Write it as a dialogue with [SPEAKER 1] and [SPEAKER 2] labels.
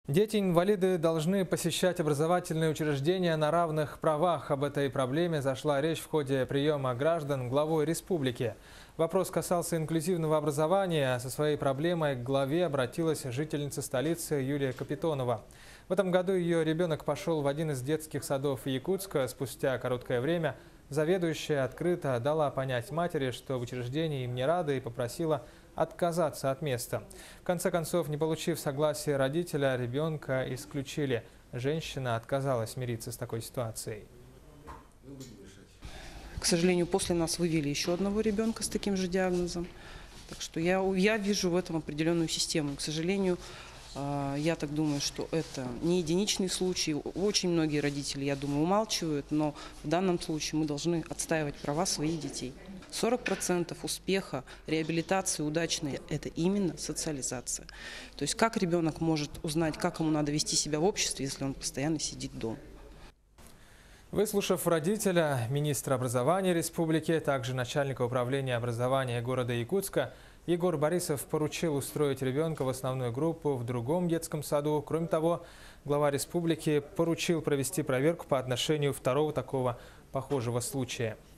[SPEAKER 1] Дети-инвалиды должны посещать образовательные учреждения на равных правах. Об этой проблеме зашла речь в ходе приема граждан главой республики. Вопрос касался инклюзивного образования. Со своей проблемой к главе обратилась жительница столицы Юлия Капитонова. В этом году ее ребенок пошел в один из детских садов Якутска. Спустя короткое время заведующая открыто дала понять матери, что в учреждении им не рады, и попросила отказаться от места. В конце концов, не получив согласия родителя, ребенка исключили. Женщина отказалась мириться с такой ситуацией.
[SPEAKER 2] К сожалению, после нас вывели еще одного ребенка с таким же диагнозом. Так что я вижу в этом определенную систему. К сожалению, я так думаю, что это не единичный случай. Очень многие родители, я думаю, умалчивают, но в данном случае мы должны отстаивать права своих детей. 40% успеха, реабилитации удачной – это именно социализация. То есть как ребенок может узнать, как ему надо вести себя в обществе, если он постоянно сидит дома.
[SPEAKER 1] Выслушав родителя, министра образования республики, также начальника управления образования города Якутска, Егор Борисов поручил устроить ребенка в основную группу в другом детском саду. Кроме того, глава республики поручил провести проверку по отношению второго такого похожего случая.